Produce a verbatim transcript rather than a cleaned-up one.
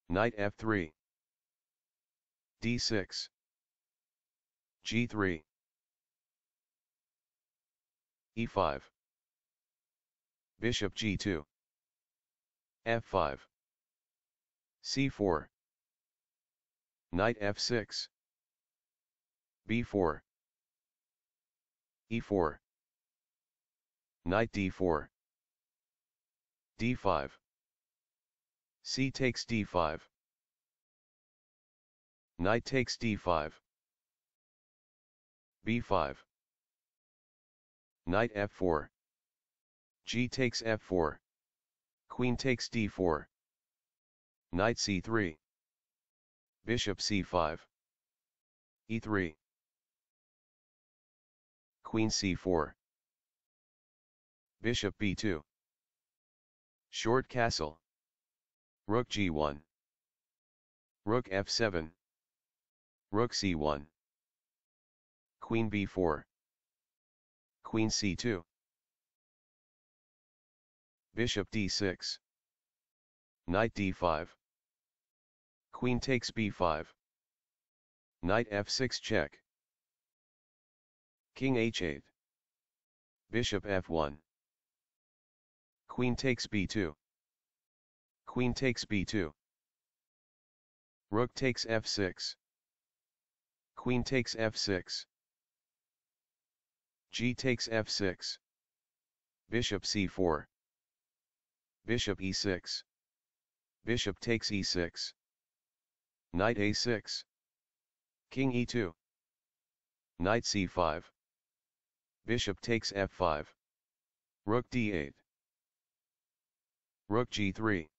Knight f three. d six. g three. e five. Bishop g two. f five. c four. Knight f six. b four. e four. Knight d four. d five. c takes d five. Knight takes d five. b five. Knight f four. G takes f four. Queen takes d four. Knight c three. Bishop c five. e three. Queen c four. Bishop b two. Short castle. Rook g one. Rook f seven. Rook c one. Queen b four. Queen c two. Bishop d six. Knight d five. Queen takes b five. Knight f six check. King h eight. Bishop f one. Queen takes b two. Queen takes b two. Rook takes f six. Queen takes f six. G takes f six. Bishop c four. Bishop e six. Bishop takes e six. Knight a six. King e two. Knight c five. Bishop takes f five. Rook d eight. Rook g three.